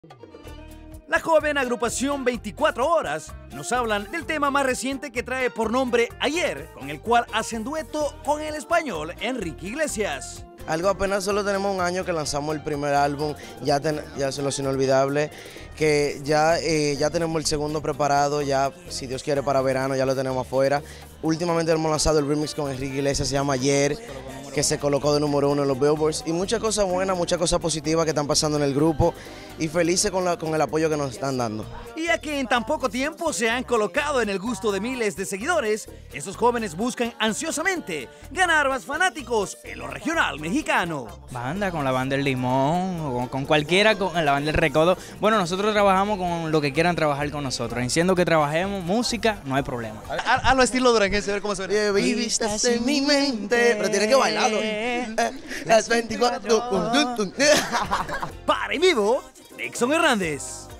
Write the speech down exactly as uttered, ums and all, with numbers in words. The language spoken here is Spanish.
La joven agrupación veinticuatro horas nos hablan del tema más reciente que trae por nombre Ayer, con el cual hacen dueto con el español Enrique Iglesias. Algo apenas solo tenemos un año que lanzamos el primer álbum, ya, ten, ya se los inolvidable, que ya, eh, ya tenemos el segundo preparado, ya si Dios quiere para verano ya lo tenemos afuera. Últimamente hemos lanzado el remix con Enrique Iglesias, se llama Ayer, que se colocó de número uno en los Billboards, y muchas cosas buenas, muchas cosas positivas que están pasando en el grupo, y felices con, la, con el apoyo que nos están dando. Y ya que en tan poco tiempo se han colocado en el gusto de miles de seguidores, estos jóvenes buscan ansiosamente ganar más fanáticos en lo regional mexicano. Banda, con la banda El Limón, o con, con cualquiera, con la banda El Recodo. Bueno, nosotros trabajamos con lo que quieran trabajar con nosotros. Diciendo que trabajemos música, no hay problema. A, a lo estilo duranguense, a ver cómo suena. Yeah, baby, estás en mi mente, pero tienes que bailarlo. Las veinticuatro. Para en vivo, Nixon Hernández.